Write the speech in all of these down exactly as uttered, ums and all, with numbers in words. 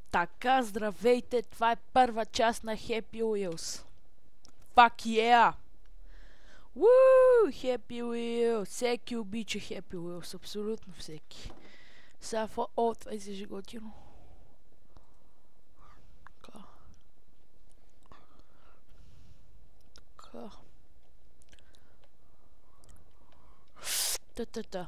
Така, здравейте, това е първа част на Happy Wheels. Fuck yeah! Woo! Happy Wheels! Всеки обича Happy Wheels, абсолютно всеки. Сега, фо... О, това излежи готино. Така. Така. Та-та-та.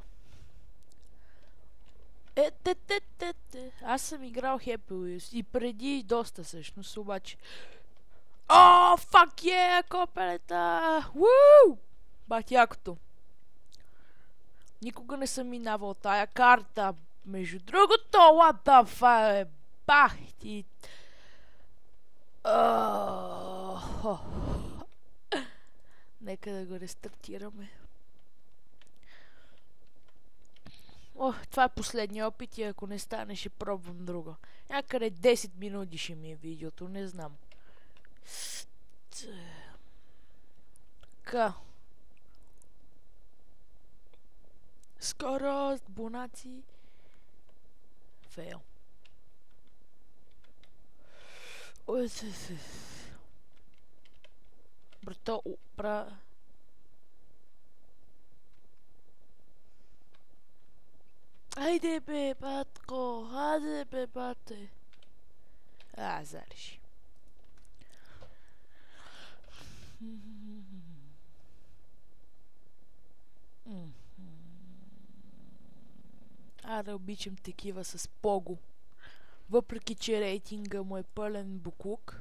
Е, те, те, те, те. Аз съм играл Happy Wheels и преди доста всъщност, обаче. О, фак е, копелета! Вуу! Бах якото. Никога не съм минавал тая карта. Между другото, what the fuck, бах ти. Oh. Нека да го рестартираме. О, това е последния опит и ако не стане, ще пробвам друга. Някъде десет минути ще ми е видеото, не знам. Така. Скорост, бонаци. Фейл. Брато, бра... Айде бе, батко, айде бе, бате. А, залежи. А, да обичам такива с пого. Въпреки, че рейтинга му е пълен буклук.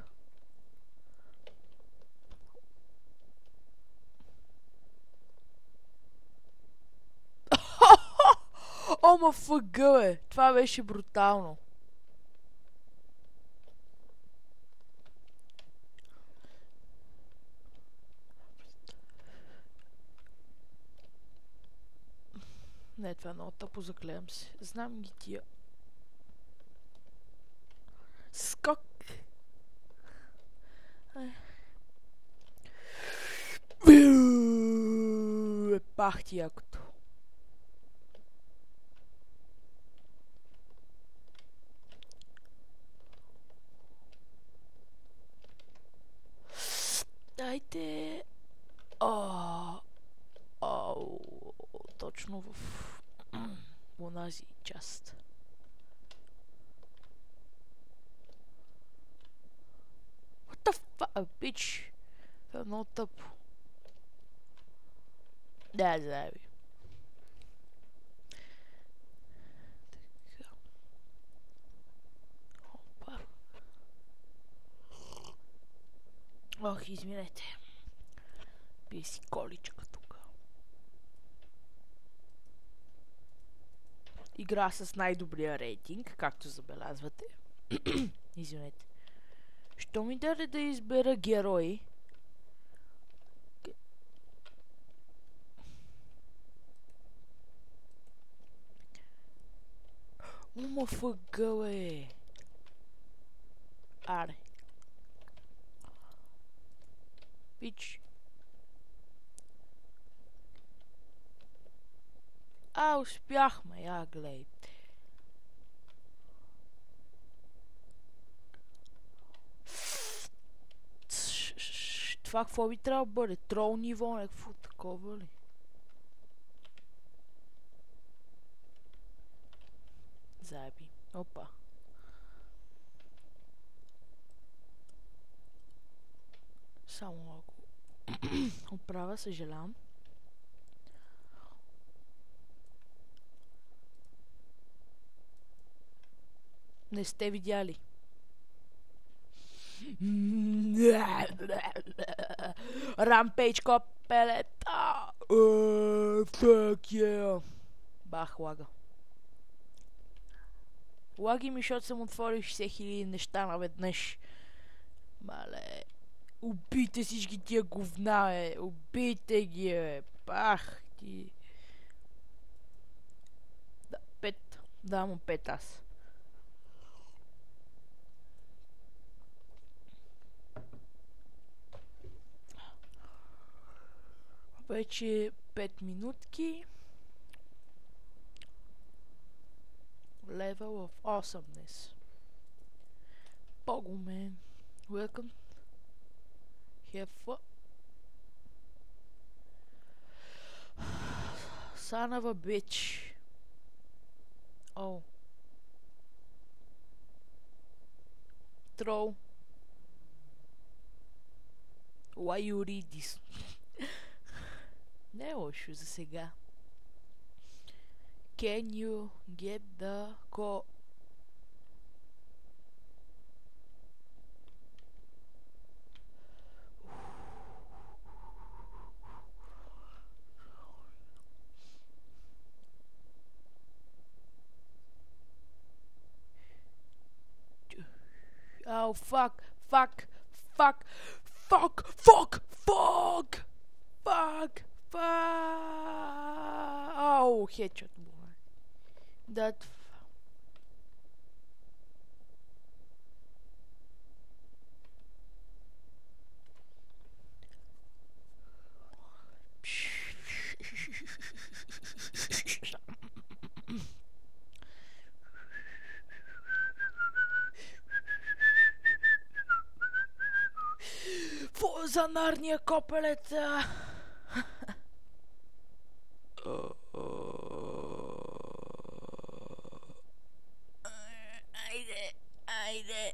Ома фъга, бе! Това беше брутално. Не, това е много тъпо, заклевам се. Знам ги тия. Скок! Е, пах ти якото. Дайте... О, о, точно в онази част. What the fuck, bitch? Това е много тъпо. Да, заеби. Така. Опа. Ох, извинете. Пие си количка тук. Игра с най-добрия рейтинг, както забелязвате. Извинете. Що ми даде да избера герои? Ума фъга, бе. Аре. Пич. А, успяхме, я гледай. Това какво би трябва да бъде? Трол ниво, някакво такова ли? Заеби. Опа. Само ако оправя, съжалявам. Не сте видяли. Рампейдж, копелета. Fuck yeah. Бах, лага. Лаги ми, защото съм отворил шейсет хиляди неща наведнъж. Мале. Убийте всички тия говна, бе. Убийте ги, бе. Бах ти. Да, пет. Да, му пет аз. Вече пет минутки. Level of Awesomeness. Pogo, man. Welcome. Have fun. Son of a bitch. Oh. Throw. Why you read this? Не е лошо за сега. Can you get the call? Oh fuck, fuck, fuck, fuck, fuck, fuck, fuck, fuck. Oh, headshot, boy. That. За Нарния, копелеца! Айде, айде!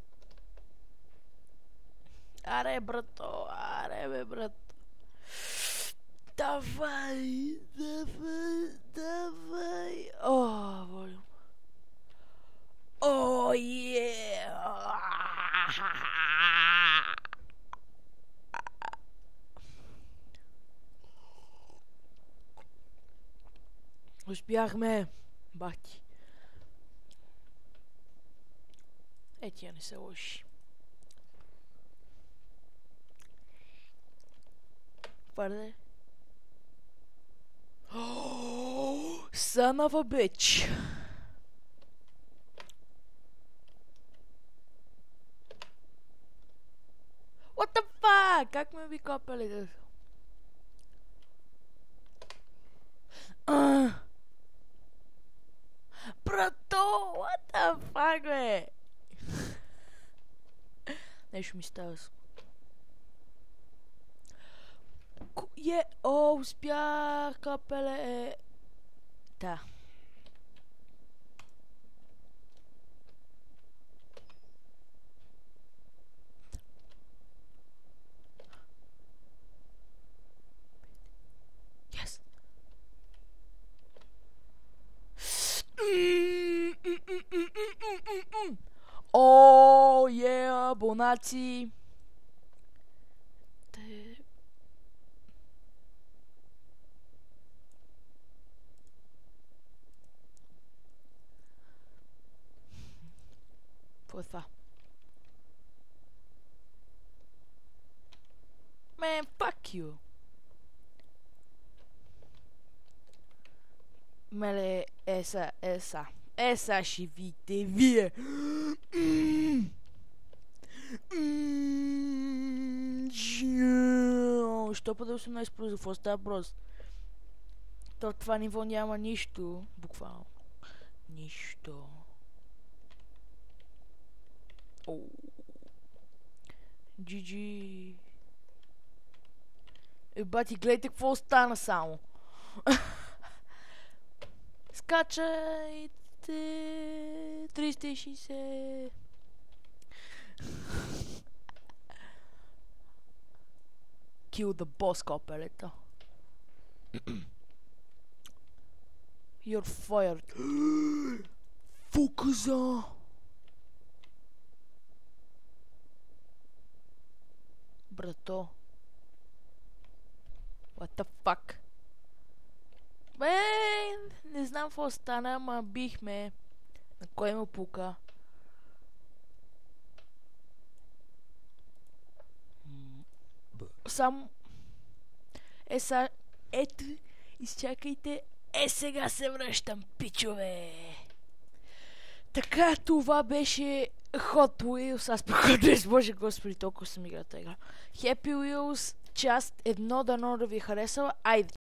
Аре, брато, аре, бе, брат! Давай, давай, давай! О, волю! О, е! Успяхме, бати. Е, тия не са лоши. Твърде. Son of a bitch. What the fuck? Как ме ви копали? Uh. Брато, what the fuck, бе? Нещо ми става с... Е, о, успях, капеле. Да. Yes. О, е, абонаци. Какво е това? Man, fuck you. Меле, еса, еса. Еса ще видите вие. Що па да осемнайсет плюс, какво става просто? То това ниво няма нищо. Буквално. Нищо. Оу. джи джи. Е, бати, гледайте какво остана само. Скачайте. триста и шейсет. Kill the boss, копелето. You're fired. Фокуса. Брато. What the fuck? Бе, не знам какво стана, ама бихме. На кой му пука? Само... Е, са... Ето, изчакайте. Е, сега се връщам, пичове. Така, това беше Hot Wheels. Аз пък Hot Wheels, боже господи, толкова съм играта игра. Happy Wheels, част едно, дано да ви харесала. Айде!